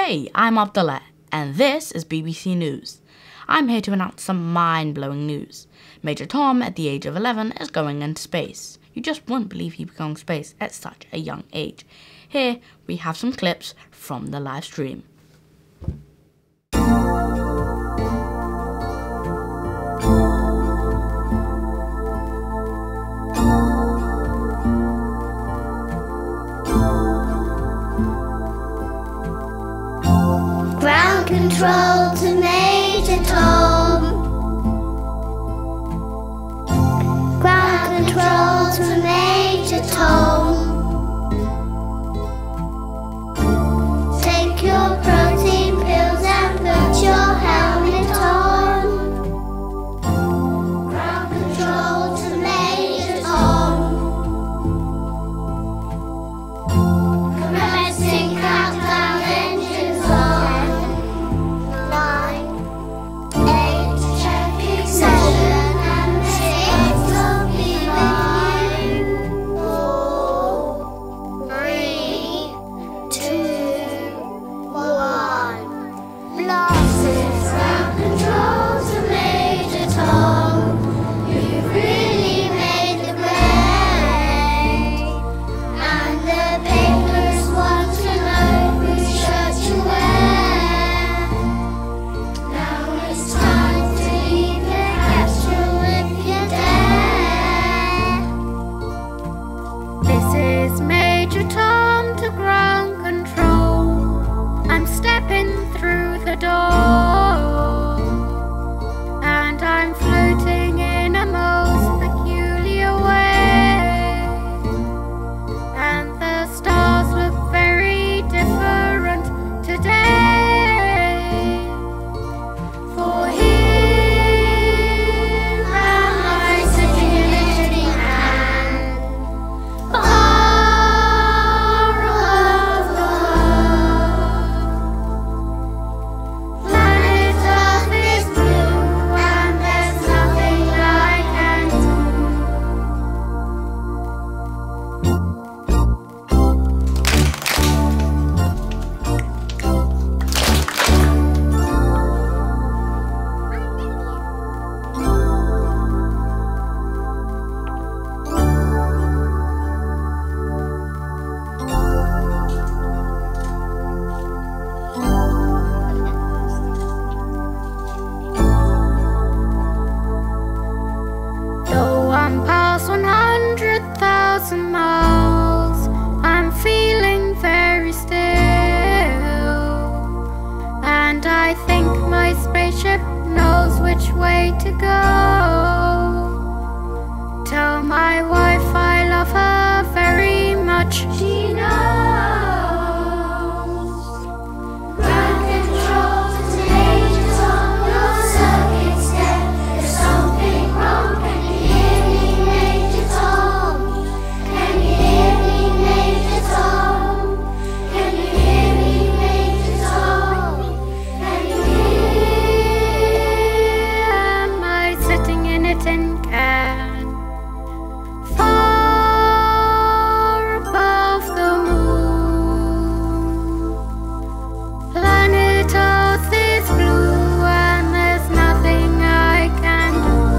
Hi, I'm Abdullah, and this is BBC News. I'm here to announce some mind-blowing news. Major Tom, at the age of 11, is going into space. You just won't believe he's going to space at such a young age. Here, we have some clips from the live stream. Ground control to Major Tom. Ground control to Major Tom. Take your protein pills and put your helmet on. Ground control to Major Tom. Commencing countdown, engines on. 9, 8, 7, and 6 will be 5, 4, 3, 2, 1. Blasters. Ground control to Major Tom. You've really made the grade, and the papers want to know whose shirt you wear. Now it's time to leave the capsule if you dare. This is Major Tom to ground control. I'm stepping through the door, and I'm floating in a most peculiar way. And the stars look very different today. For here am I sitting in a tin can, far above the world. Planet Earth is blue, and there's nothing I can do. Though I'm past 100,000 miles, I'm feeling very still, and I think my spaceship knows which way to go. Tell my wife I love her very much. She knows. Ground control to Major Tom. Your circuit's dead. There's something wrong. Can you hear me, Major Tom? Can you hear me, Major Tom? Can you hear me, Major Tom? Can you Am I sitting in a tin can, far above the moon? Planet Earth is blue, and there's nothing I can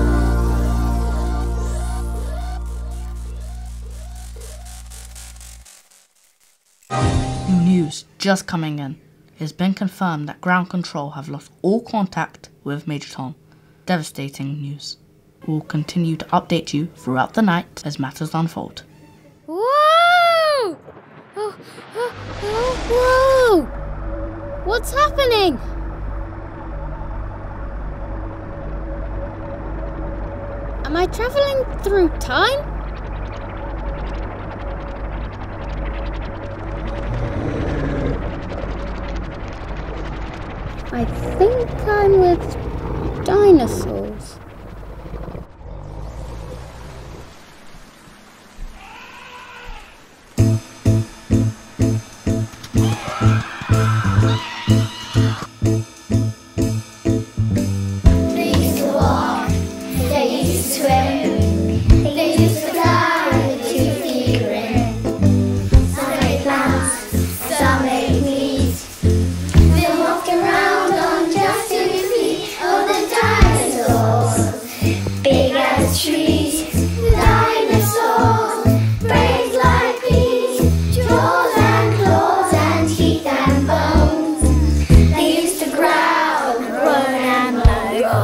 do. New news just coming in. It's been confirmed that ground control have lost all contact with Major Tom. Devastating news. We'll continue to update you throughout the night as matters unfold. Whoa! Whoa! What's happening? Am I traveling through time? I think I'm with dinosaurs. They used to walk, they used to swim, they used to fly with a toothy grin. Some ate plants, some ate meat, as trees. Dinosaurs, brains like peas, jaws and claws and teeth and bones. They used to growl, groan and moan.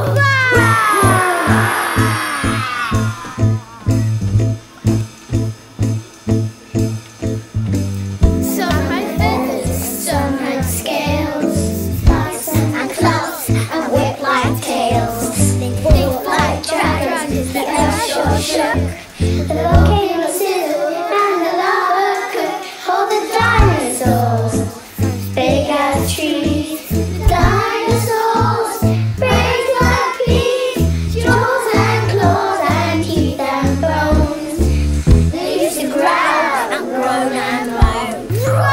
Some had feathers, some had scales, spikes and claws and whip-like tails. They fought like dragons, the earth sure shook. The volcano sizzled and the lava cooked. All the dinosaurs, big as trees. Dinosaurs, brains like peas, jaws and claws and teeth and bones. They used to growl and groan and moan.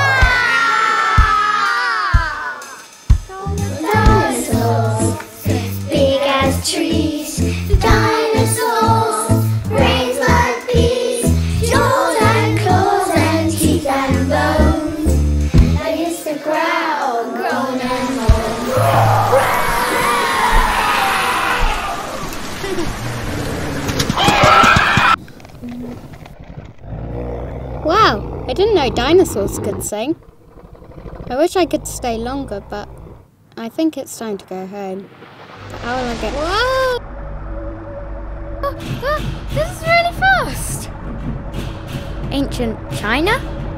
Dinosaurs, big as trees. Dinosaurs, brains like peas, jaws and claws and teeth and bones. They used to growl, groan and moan. Wow, I didn't know dinosaurs could sing. I wish I could stay longer, but I think it's time to go home. How will I get... Whoa! This is really fast. Ancient China?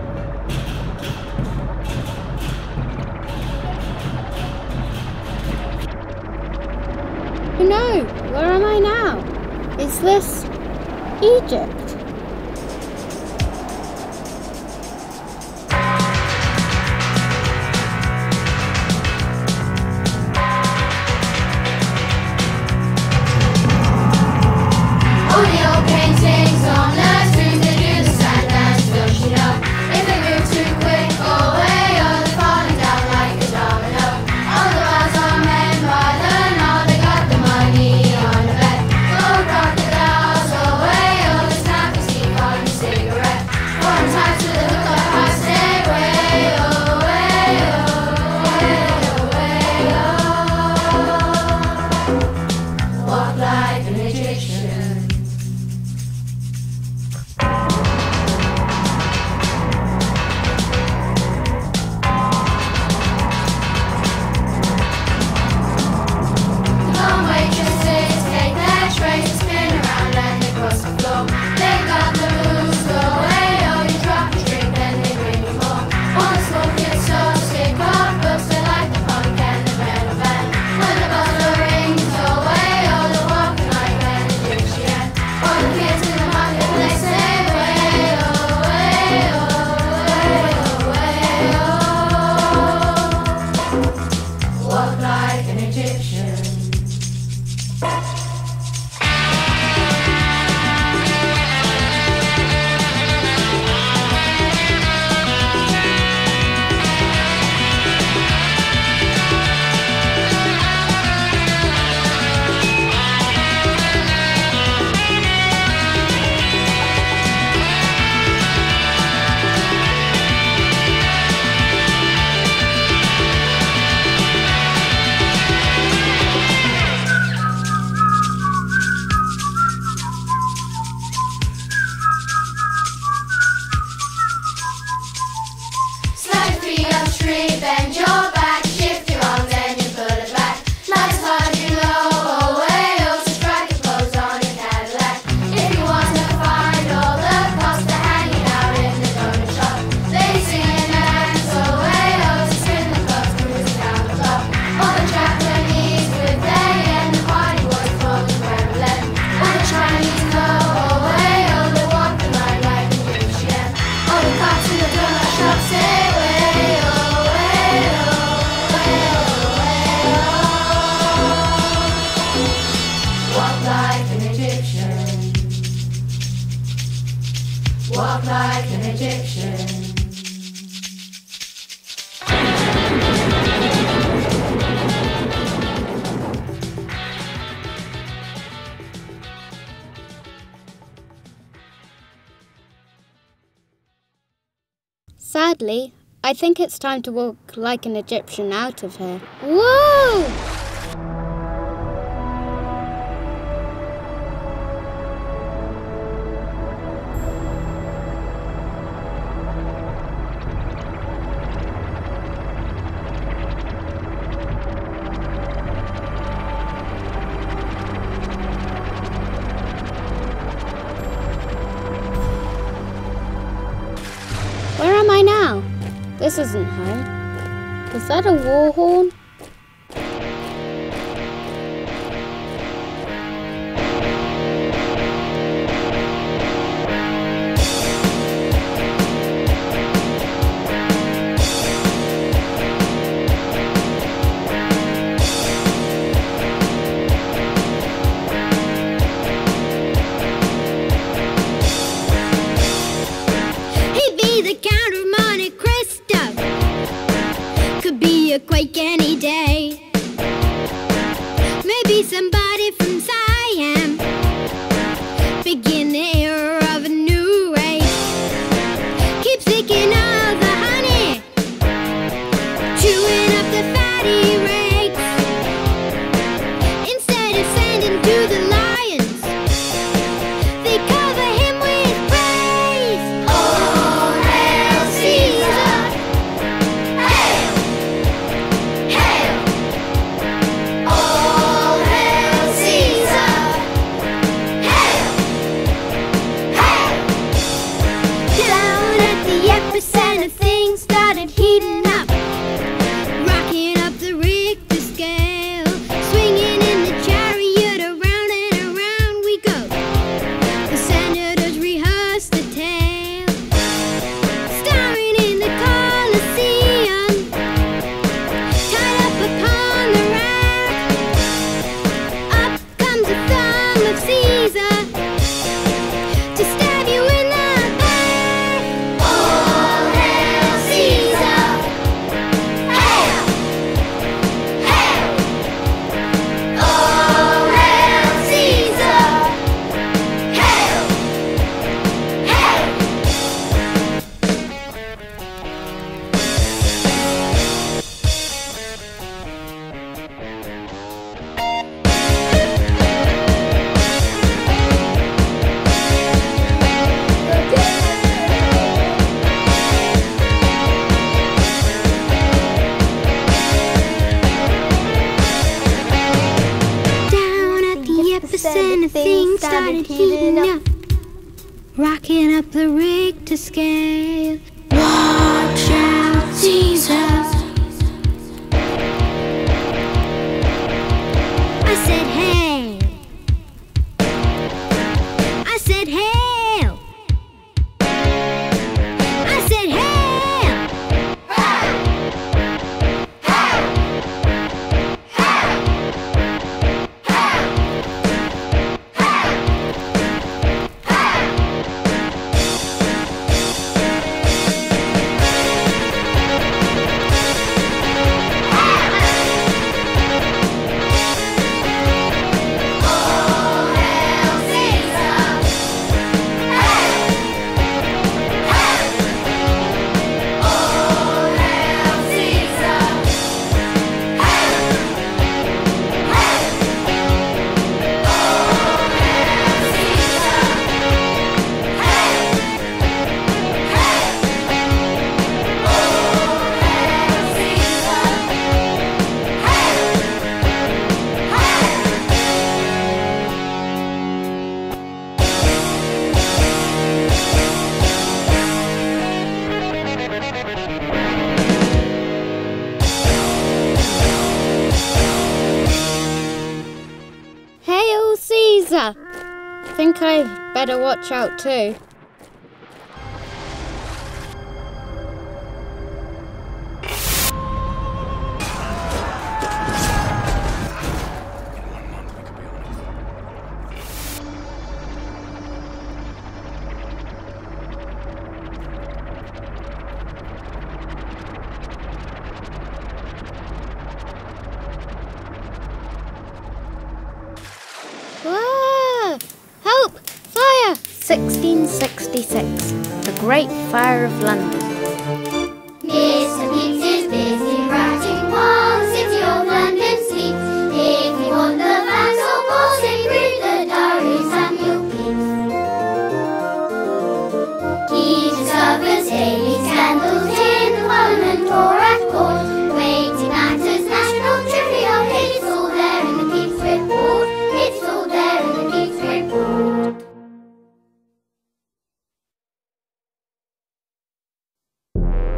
Oh no, where am I now? Is this Egypt? All the old paintings on the streets, they do the sand dance, don't you know? If they move too quick, oh way, oh, they're falling down like a domino. All the bars are men by the know, they got the money on the bet. Oh, crocodiles, oh way, oh, they snap his teeth on your cigarette. One time to the hook up, I stay way, oh way, oh way, oh way, oh. Walk like an Egyptian. Long waitresses take their trays and spin around and they cross the floor. They got the moves, go away, oh, you drop your drink then they bring you more. All the smoke gets so sick of books, they like the punk and the metal band. When the buzzer rings, go away, oh, they're walking like an Egyptian. All the kids in the marketplace say, way, oh, way, oh, way, oh, way, oh. Walk like an Egyptian. Slide your feet up the street, bend your back, shift your arms and you pull it back. Not as hard as you know, oh way, oh, so strike a pose on your Cadillac. If you want to find all the cops that are hanging out in the donut shop, they sing and dance, oh way, oh, so spin the clubs, cruising down the block. All the Japanese with their yen, the party boys for the Kremlin. All the Chinese know, oh way, oh, they walk the line like an Egyptian. All the cops in the donut shop say, way, oh, way, oh, way, oh, way, oh. Walk like an Egyptian. Walk like an Egyptian. Sadly, I think it's time to walk like an Egyptian out of here. Whoa! This isn't home. Is that a war horn? He'd be the Count of Monte Cristo. Could be a quake any day. Maybe somebody from Siam. Begin the era of a new race. Keep seeking all the honey, chewing up the fatty rakes. Instead of sending to the lions, they cover him with praise. All hail Caesar! Hail! Hail! All hail Caesar! Hail! Hail! Down at the epicenter, things started heating up, rocking up the Richter scale, swinging in the chariot, around and around we go. The senators rehearsed the tale, starring in the Colosseum, tied up upon the rack. Up comes the thumb of Caesar to stab you in the back. All hail Caesar! Hail! Hail! All hail Caesar! Hail! Hail! Down at the epicenter, things started heating up, rocking up the Richter scale. Watch out, Caesar! I said hail! I said hail! I said hail! Hail! Hail! Hail! Hail Caesar! Think I better watch out too. Whoa! Help! Fire! 1666. The Great Fire of London. Mr. Pepys is busy writing while the city of London sleeps. If you want the facts or gossip, read the diary of Samuel Pepys. He discovers daily scandals in the Parliament or at court. Waiting matters, national trivia, it's all there in the Pepys report. It's all there in the Pepys report.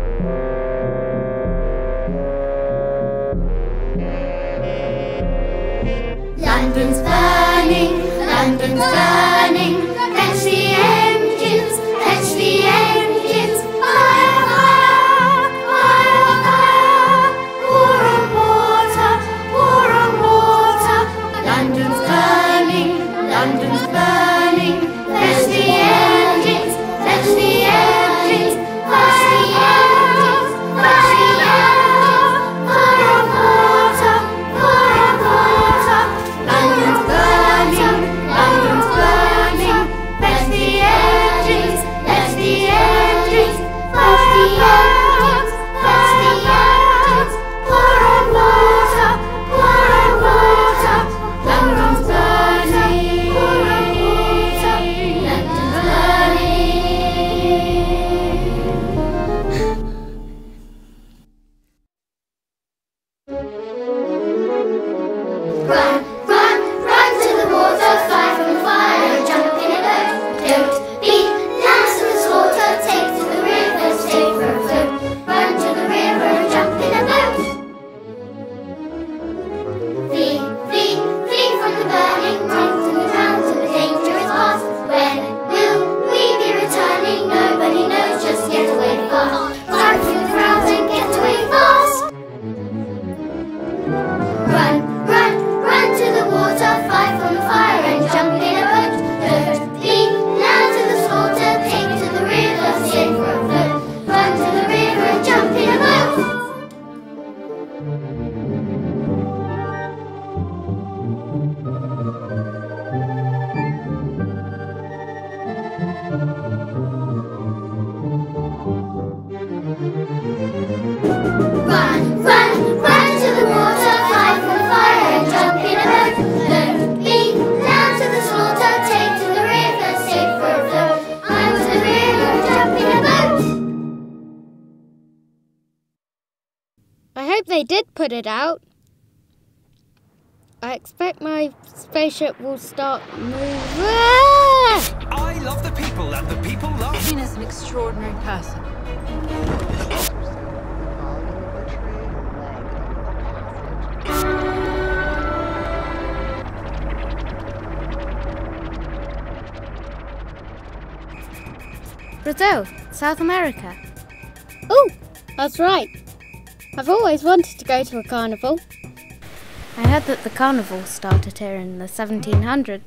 Run, run, run to the water, fly for the fire and jump in a boat. Look, leap down to the slaughter, take to the river, safe for a float. I'm to the river, jump in a boat. I hope they did put it out. I expect my spaceship will start moving. I love the people and the people love me. Gina's an extraordinary person. Brazil, South America. Oh, that's right. I've always wanted to go to a carnival. I heard that the carnival started here in the 1700s.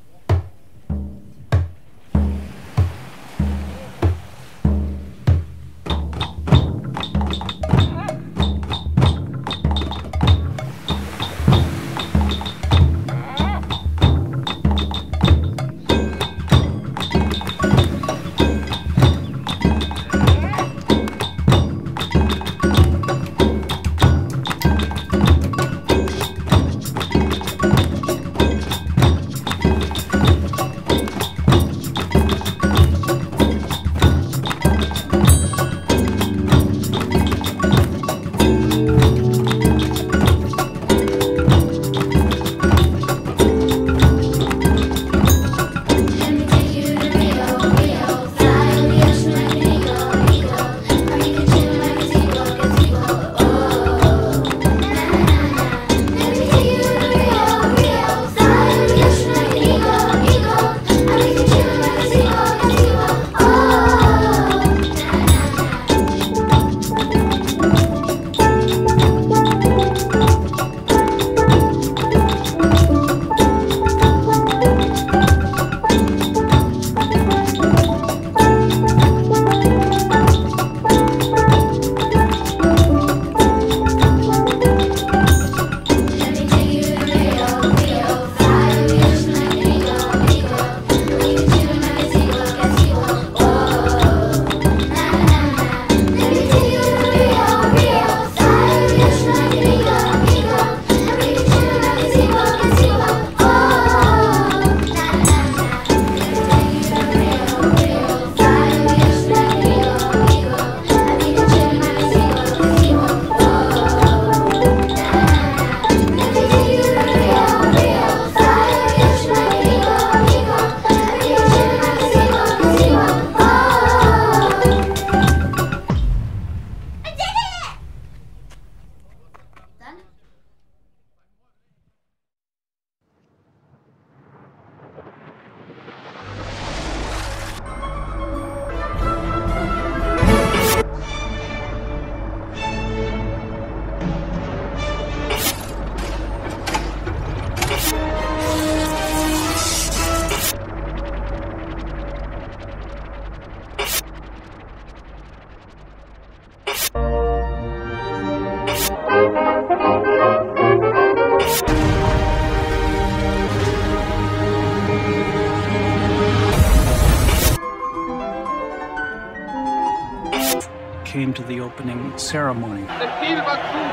Came to the opening ceremony. The deal was gut.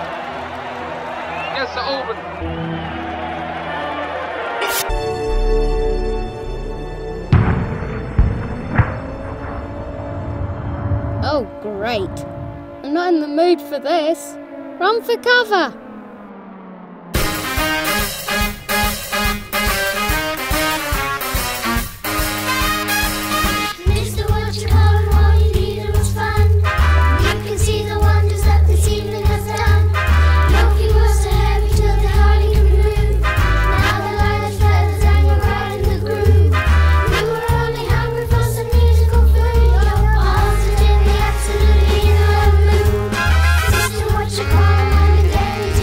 Yes, open. Oh, great. I'm not in the mood for this. Run for cover! Mr. What you call and all you needed was fun. You can see the wonders that this evening has done. Milky was so heavy till they hardly could move. Now the light is feathers and you're right in the groove. We were only hungry for some musical food. Your arms are in the absolutely in the mood. Mr. What you call and all you daily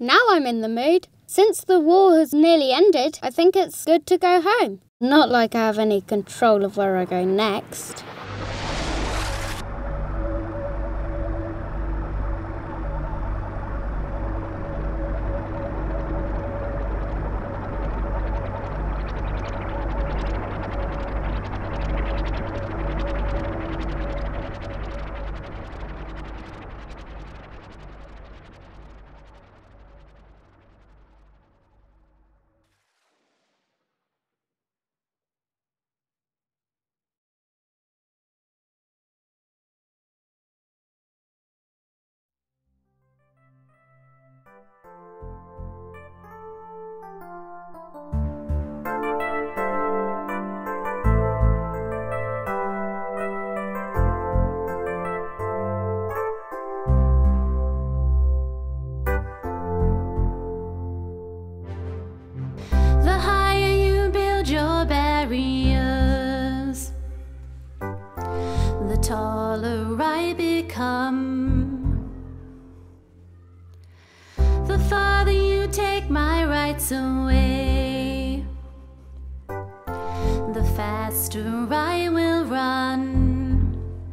Now I'm in the mood. Since the war has nearly ended, I think it's good to go home. Not like I have any control of where I go next. The higher you build your barriers, the taller I become. The farther you take my rights away, the faster I will run.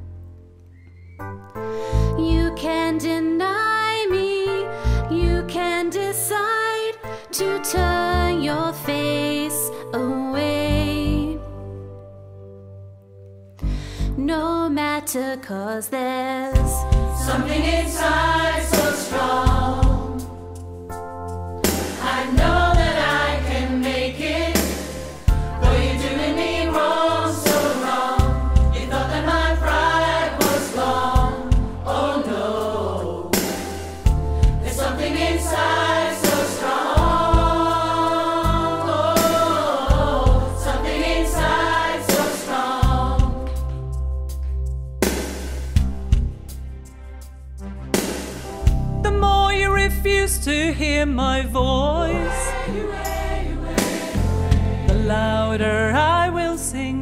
You can deny me, you can decide to turn your face away. No matter, 'cause there's something inside so strong. I know that I can make it, though you're doing me wrong, so wrong. You thought that my pride was gone. Oh no, there's something inside so strong. Oh, something inside so strong. The more you refuse to hear my voice, the louder I will sing.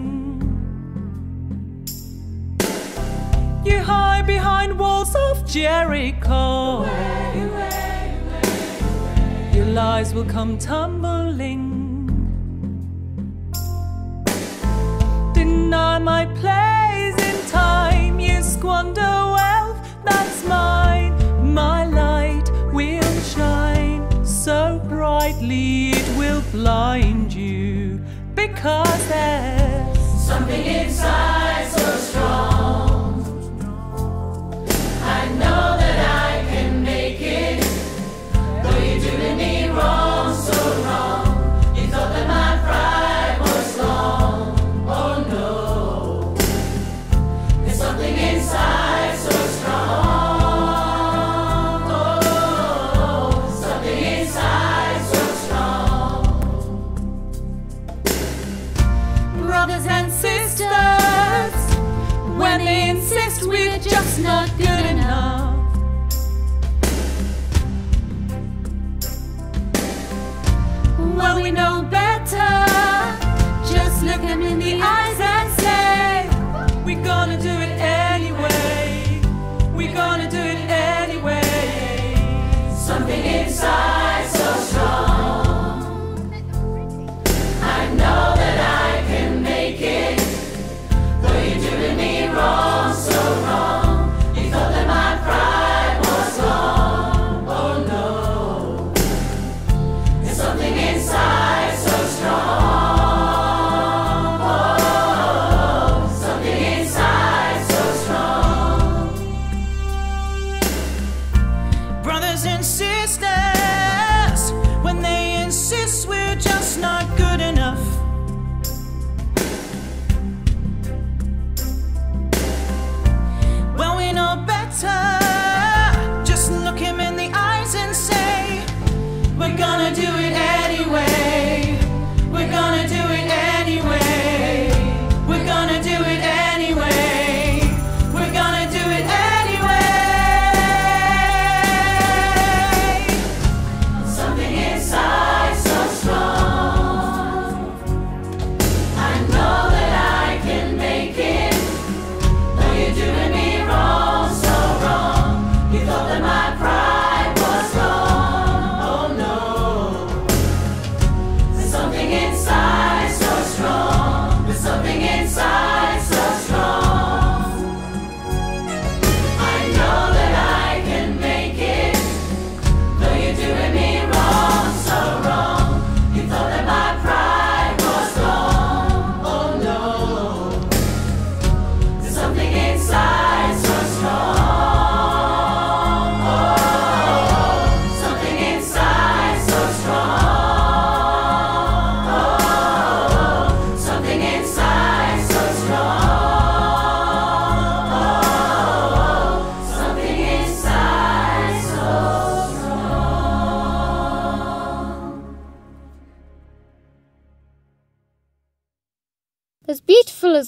You hide behind walls of Jericho. Your lies will come tumbling. Deny my place in time. You squander wealth that's mine. My light will shine so brightly it will blind you, because there's Something inside so strong. I know that I can make it, though you're doing me wrong, so wrong. You thought that my pride was gone. Oh no, there's something inside so strong. Oh, something inside so strong. brothers and sisters, when they insist we're just not good enough. Well, we know better. Just look them in the eyes and say, we're gonna do it anyway. We're gonna do it anyway. Something inside so strong. I know that I can make it, though you're doing me wrong, so wrong. You thought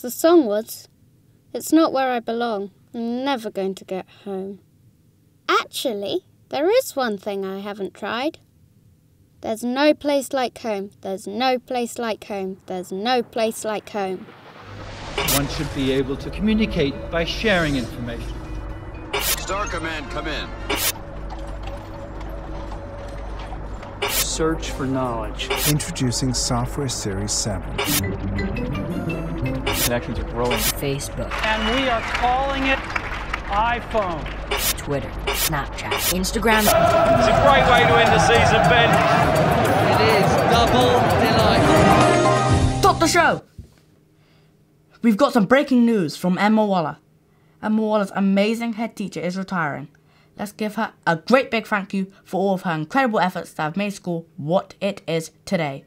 the song was. It's not where I belong. I'm never going to get home. Actually, there is one thing I haven't tried. There's no place like home. There's no place like home. There's no place like home. One should be able to communicate by sharing information. Star Command, come in. Search for knowledge. Introducing Software Series 7. Connections are growing. Facebook. And we are calling it iPhone. Twitter, Snapchat, Instagram. It's a great way to end the season, Ben. It is double delight. Stop the show! We've got some breaking news from Emma Waller. Emma Waller's amazing head teacher is retiring. Let's give her a great big thank you for all of her incredible efforts that have made school what it is today.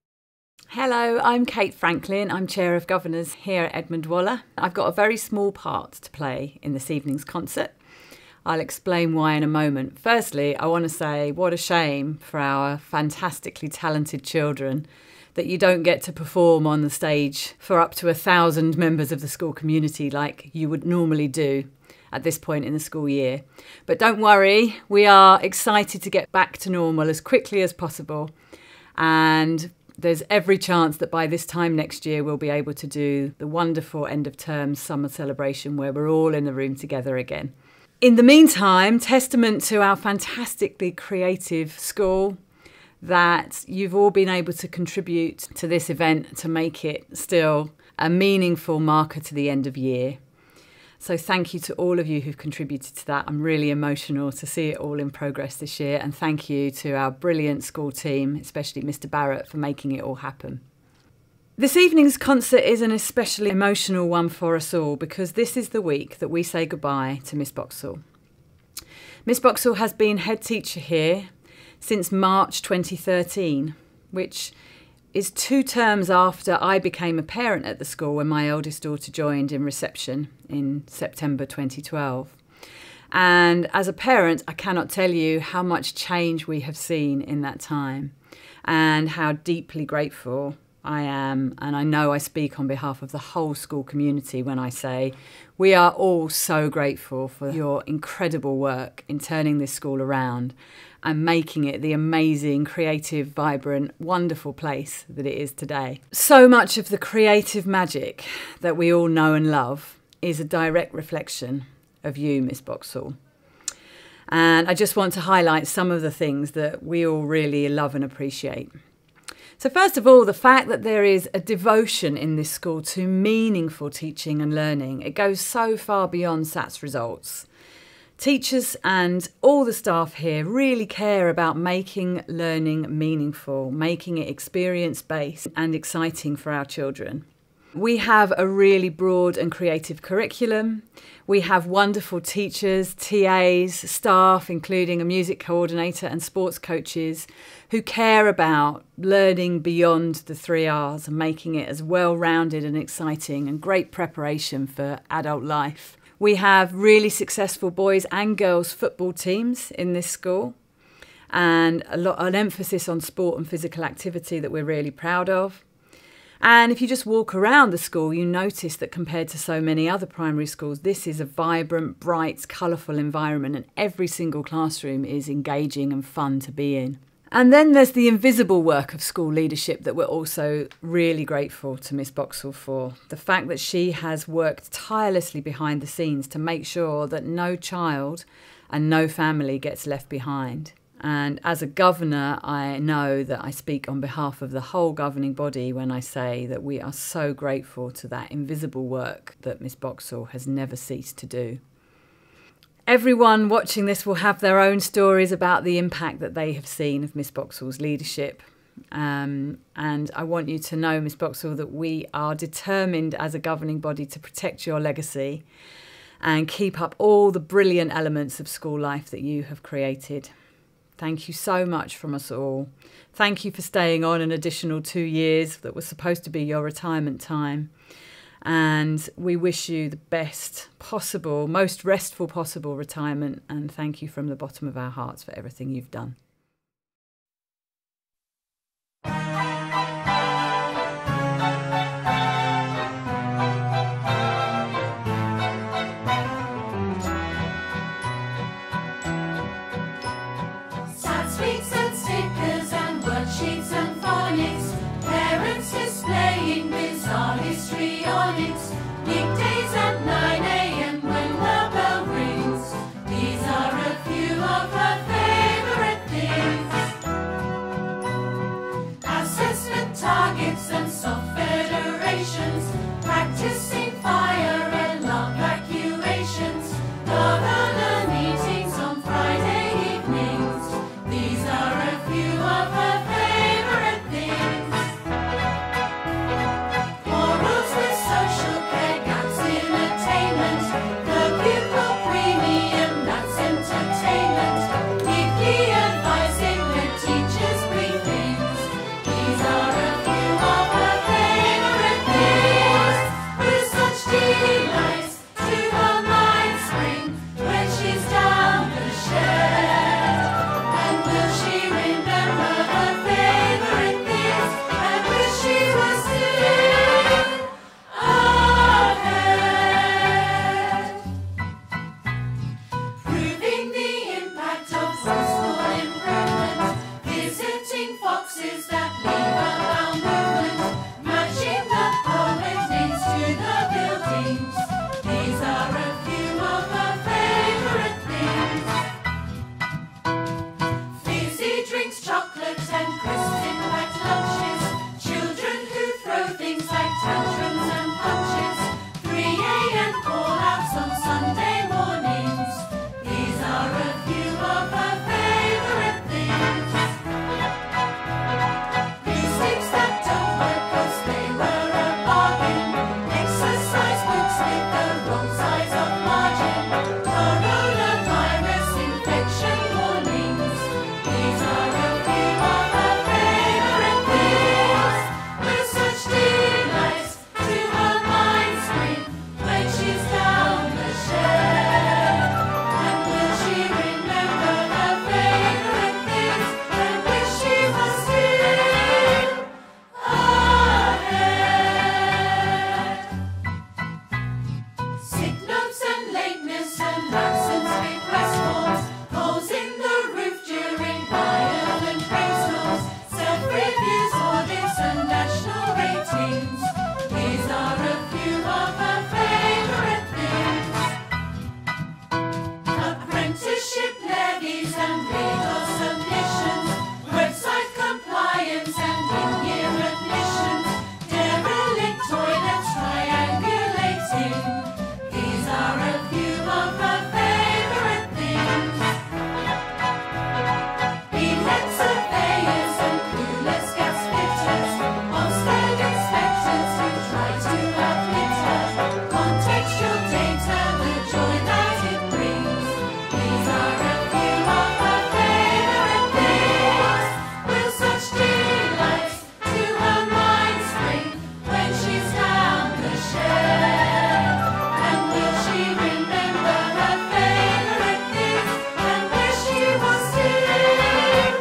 Hello, I'm Kate Franklin. I'm Chair of Governors here at Edmund Waller. I've got a very small part to play in this evening's concert. I'll explain why in a moment. Firstly, I want to say what a shame for our fantastically talented children that you don't get to perform on the stage for up to 1,000 members of the school community like you would normally do at this point in the school year. But don't worry, we are excited to get back to normal as quickly as possible. And there's every chance that by this time next year we'll be able to do the wonderful end of term summer celebration where we're all in the room together again. In the meantime, testament to our fantastically creative school that you've all been able to contribute to this event to make it still a meaningful marker to the end of year. So thank you to all of you who've contributed to that. I'm really emotional to see it all in progress this year. And thank you to our brilliant school team, especially Mr. Barrett, for making it all happen. This evening's concert is an especially emotional one for us all because this is the week that we say goodbye to Miss Boxall. Miss Boxall has been head teacher here since March 2013, which is 2 terms after I became a parent at the school when my eldest daughter joined in reception in September 2012. And as a parent, I cannot tell you how much change we have seen in that time and how deeply grateful I am, and I know I speak on behalf of the whole school community when I say we are all so grateful for your incredible work in turning this school around and making it the amazing, creative, vibrant, wonderful place that it is today. So much of the creative magic that we all know and love is a direct reflection of you, Miss Boxall. And I just want to highlight some of the things that we all really love and appreciate. So first of all, the fact that there is a devotion in this school to meaningful teaching and learning. It goes so far beyond SATs results. Teachers and all the staff here really care about making learning meaningful, making it experience-based and exciting for our children. We have a really broad and creative curriculum. We have wonderful teachers, TAs, staff, including a music coordinator and sports coaches who care about learning beyond the 3 R's and making it as well-rounded and exciting and great preparation for adult life. We have really successful boys and girls football teams in this school and an emphasis on sport and physical activity that we're really proud of. And if you just walk around the school, you notice that compared to so many other primary schools, this is a vibrant, bright, colourful environment and every single classroom is engaging and fun to be in. And then there's the invisible work of school leadership that we're also really grateful to Miss Boxall for. The fact that she has worked tirelessly behind the scenes to make sure that no child and no family gets left behind. And as a governor, I know that I speak on behalf of the whole governing body when I say that we are so grateful to that invisible work that Miss Boxall has never ceased to do. Everyone watching this will have their own stories about the impact that they have seen of Miss Boxall's leadership. And I want you to know, Miss Boxall, that we are determined as a governing body to protect your legacy and keep up all the brilliant elements of school life that you have created. Thank you so much from us all. Thank you for staying on an additional 2 years that was supposed to be your retirement time. And we wish you the best possible, most restful possible retirement. And thank you from the bottom of our hearts for everything you've done. on Sunday mornings. These are a few of her favourite things. Glue sticks that don't work 'cause they were a bargain. Exercise books with the wrong size of margin. Coronavirus infection warnings. These are a few of her favourite things. With such delights to her mind spring when she's down the shed. And will she remember her favourite things and wish she was still ahead? Sick notes and lateness and absence request forms. Holes in the roof during violent rainstorms. Self-reviews, audits and national ratings. These are a few of her favourite things. Apprenticeship levies and legal submissions. Website compliance and in-year admissions. Derelict toilets triangulating. These are a few of her favourite things. Beadhead surveyors and clueless gas fitters. Ofsted inspectors who try to outwit her. Contextual data, the joy that it brings. These are a few of her favourite things. Will such delights to her mind spring when she's down the shed? And will she remember her favourite things and wish she was still ahead?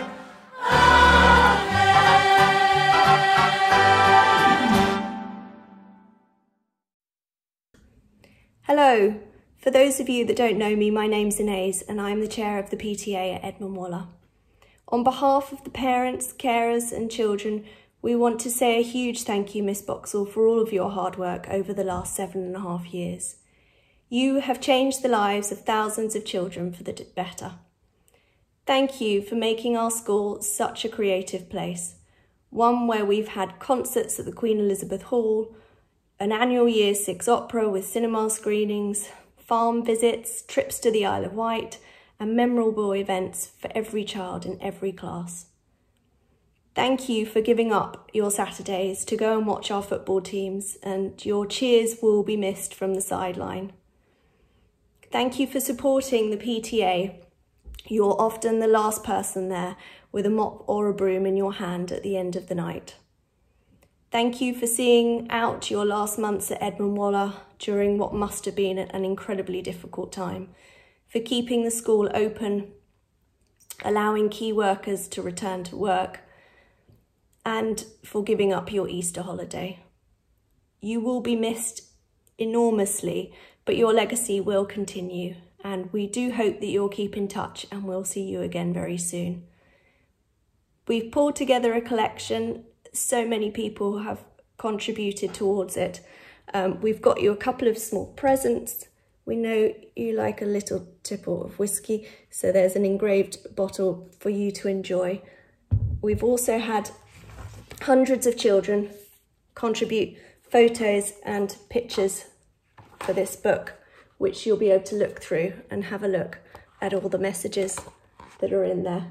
Hello. For those of you that don't know me, my name's Inez and I'm the chair of the PTA at Edmund Waller. On behalf of the parents, carers and children, we want to say a huge thank you, Miss Boxall, for all of your hard work over the last 7.5 years. You have changed the lives of thousands of children for the better. Thank you for making our school such a creative place, one where we've had concerts at the Queen Elizabeth Hall, an annual Year 6 opera with cinema screenings, farm visits, trips to the Isle of Wight, and memorable events for every child in every class. Thank you for giving up your Saturdays to go and watch our football teams, and your cheers will be missed from the sideline. Thank you for supporting the PTA. You're often the last person there with a mop or a broom in your hand at the end of the night. Thank you for seeing out your last months at Edmund Waller during what must have been an incredibly difficult time, for keeping the school open, allowing key workers to return to work, and for giving up your Easter holiday. You will be missed enormously, but your legacy will continue, and we do hope that you'll keep in touch and we'll see you again very soon. We've pulled together a collection. So many people have contributed towards it. We've got you a couple of small presents. We know you like a little tipple of whiskey, so there's an engraved bottle for you to enjoy. We've also had hundreds of children contribute photos and pictures for this book, which you'll be able to look through and have a look at all the messages that are in there.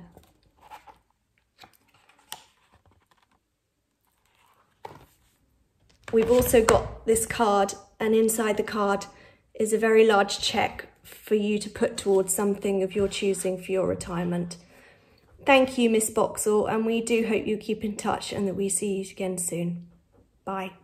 We've also got this card, and inside the card is a very large cheque for you to put towards something of your choosing for your retirement. Thank you, Miss Boxall, and we do hope you keep in touch and that we see you again soon. Bye.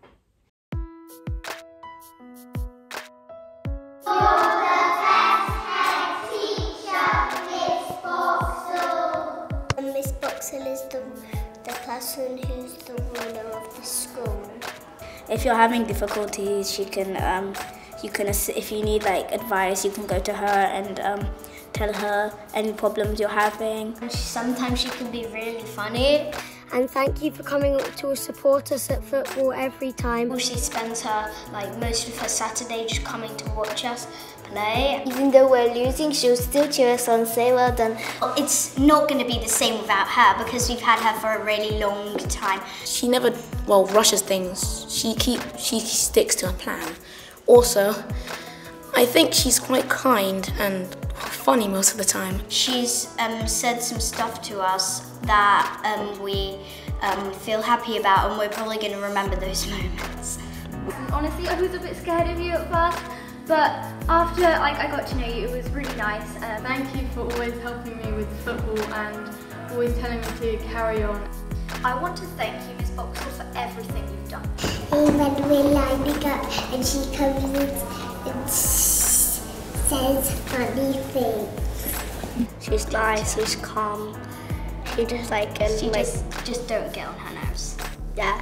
Miss Boxall is the person who's the ruler of the school. If you're having difficulties, she can, if you need like advice, you can go to her and tell her any problems you're having. Sometimes she can be really funny. And thank you for coming to support us at football every time. She spends most of her Saturday just coming to watch us play. Even though we're losing, she'll still cheer us on, say well done. It's not going to be the same without her because we've had her for a really long time. She never, rushes things. She sticks to her plan. Also, I think she's quite kind and funny most of the time. She's said some stuff to us that we feel happy about, and we're probably going to remember those moments. Honestly, I was a bit scared of you at first, but after I got to know you, it was really nice. Thank you for always helping me with football and always telling me to carry on. I want to thank you, Miss Boxall, for everything you've done. When we're lining up and she comes in and says funny things. She's nice, she's calm. She just just don't get on her nerves. Yeah.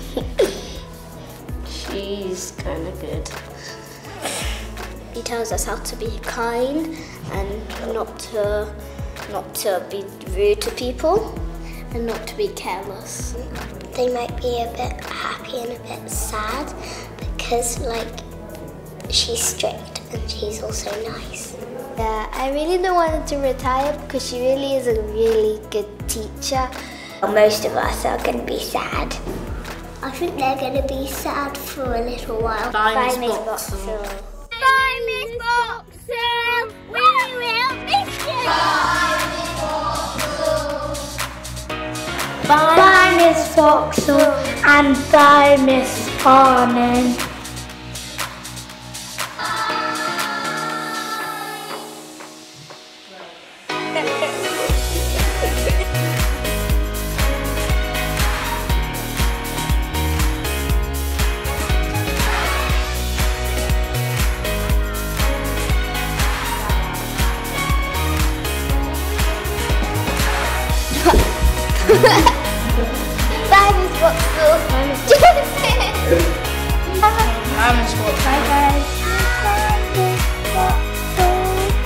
She's kind of good. She tells us how to be kind and not to be rude to people and not to be careless. They might be a bit happy and a bit sad because she's strict and she's also nice. Yeah, I really don't want her to retire because she really is a really good teacher. Most of us are going to be sad. I think they're going to be sad for a little while. Bye, Miss Boxall. Bye, Miss Boxall. We will miss you. Bye, Miss Boxall, and bye, Miss Harmon. Bye, Miss Boxall. Bye, Miss Boxall. Bye, Miss Boxall. Bye, guys. Bye, Miss Boxall.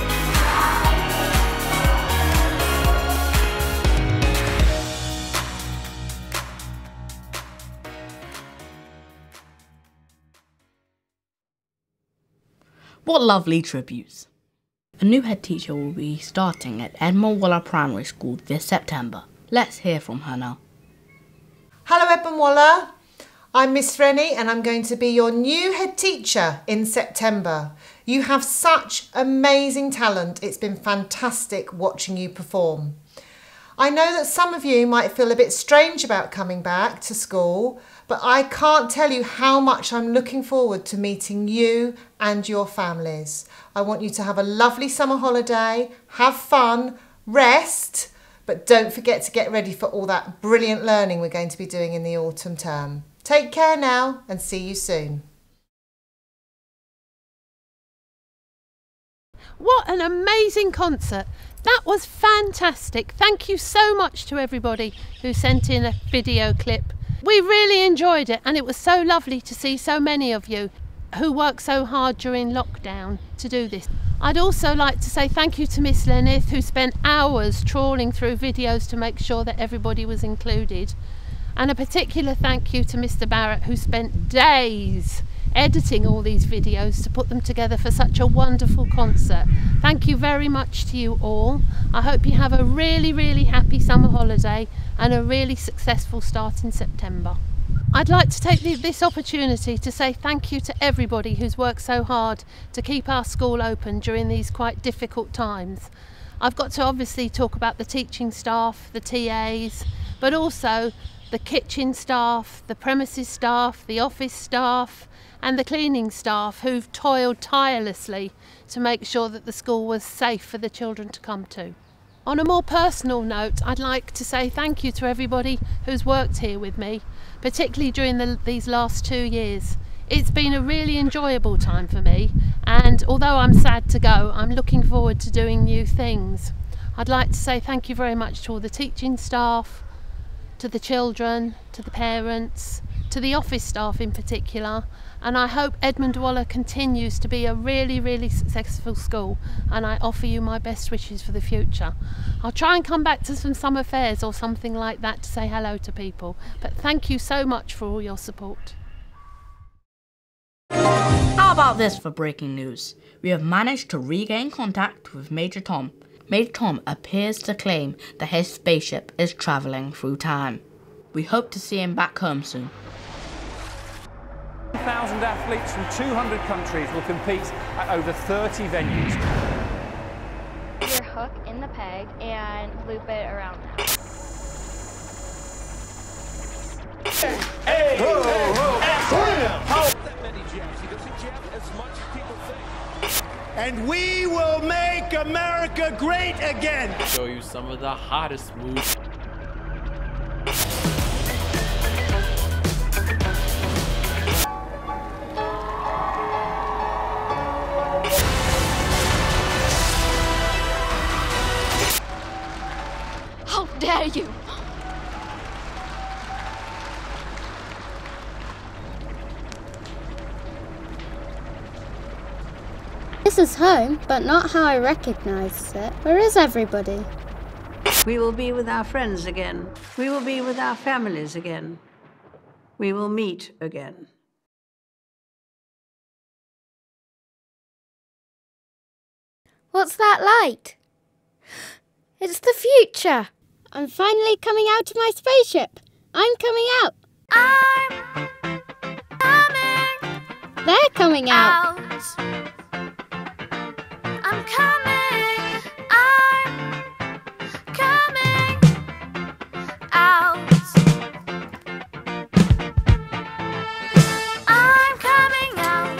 What lovely tributes. A new head teacher will be starting at Edmund Waller Primary School this September. Let's hear from her now. Hello Edmund Waller, I'm Miss Rennie and I'm going to be your new head teacher in September. You have such amazing talent, it's been fantastic watching you perform. I know that some of you might feel a bit strange about coming back to school, but I can't tell you how much I'm looking forward to meeting you and your families. I want you to have a lovely summer holiday, have fun, rest, but don't forget to get ready for all that brilliant learning we're going to be doing in the autumn term. Take care now and see you soon. What an amazing concert. That was fantastic. Thank you so much to everybody who sent in a video clip. We really enjoyed it, and it was so lovely to see so many of you who worked so hard during lockdown to do this. I'd also like to say thank you to Miss Lenith, who spent hours trawling through videos to make sure that everybody was included. And a particular thank you to Mr. Barrett, who spent days editing all these videos to put them together for such a wonderful concert. Thank you very much to you all. I hope you have a really, really happy summer holiday and a really successful start in September. I'd like to take this opportunity to say thank you to everybody who's worked so hard to keep our school open during these quite difficult times. I've got to obviously talk about the teaching staff, the TAs, but also the kitchen staff, the premises staff, the office staff, and the cleaning staff who've toiled tirelessly to make sure that the school was safe for the children to come to. On a more personal note, I'd like to say thank you to everybody who's worked here with me, particularly during these last 2 years. It's been a really enjoyable time for me, and although I'm sad to go, I'm looking forward to doing new things. I'd like to say thank you very much to all the teaching staff, to the children, to the parents, to the office staff in particular, and I hope Edmund Waller continues to be a really, really successful school, and I offer you my best wishes for the future. I'll try and come back to some summer fairs or something like that to say hello to people, but thank you so much for all your support. How about this for breaking news? We have managed to regain contact with Major Tom. Major Tom appears to claim that his spaceship is travelling through time. We hope to see him back home soon. 1,000 athletes from 200 countries will compete at over 30 venues. Your hook in the peg and loop it around the house. Hey! Whoa, Hey! whoa, How that many jabs? He doesn't jab as much as people think. And we will make America great again. Show you some of the hottest moves. How dare you! This is home, but not how I recognise it. Where is everybody? We will be with our friends again. We will be with our families again. We will meet again. What's that light? It's the future. I'm finally coming out of my spaceship. I'm coming out. I'm coming. They're coming out. I'm coming. I'm coming out. I'm coming out.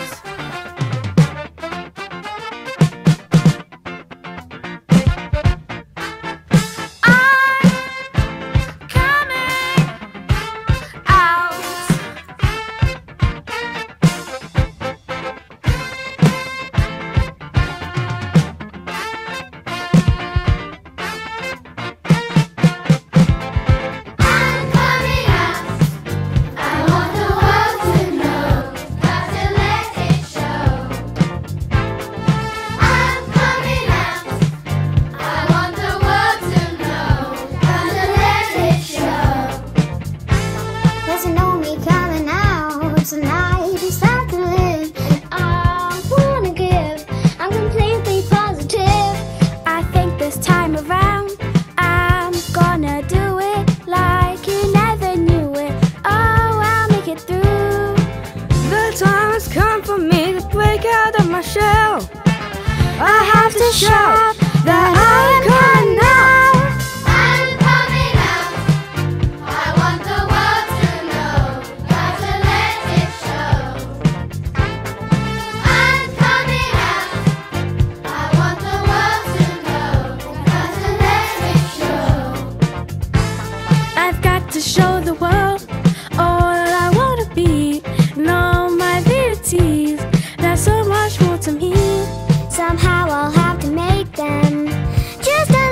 Show that I'm coming out. I'm coming out. I want the world to know. Got to let it show. I'm coming out. I want the world to know. Got to let it show. I've got to show the world all I want to be and all my abilities. There's so much more to me. Somehow I'll have to make them just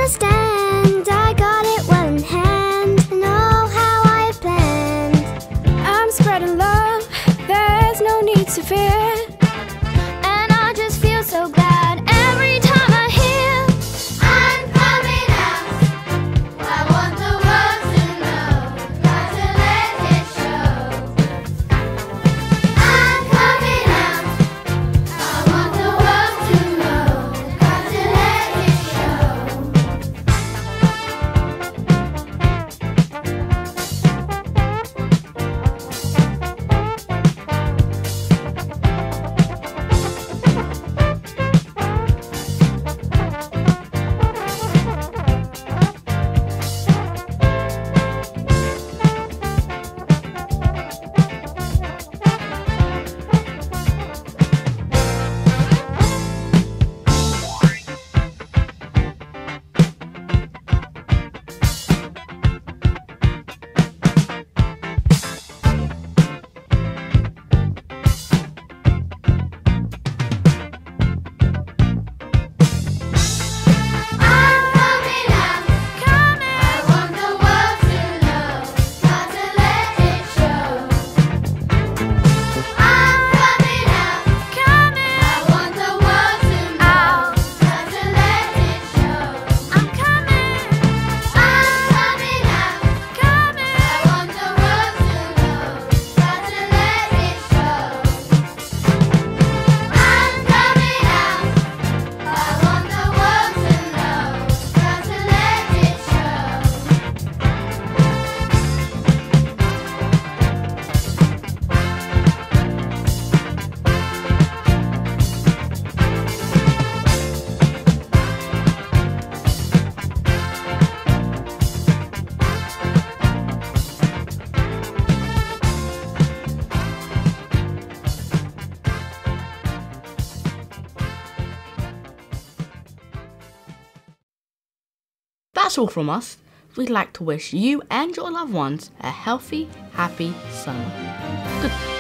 That's all from us. We'd like to wish you and your loved ones a healthy, happy summer. Good.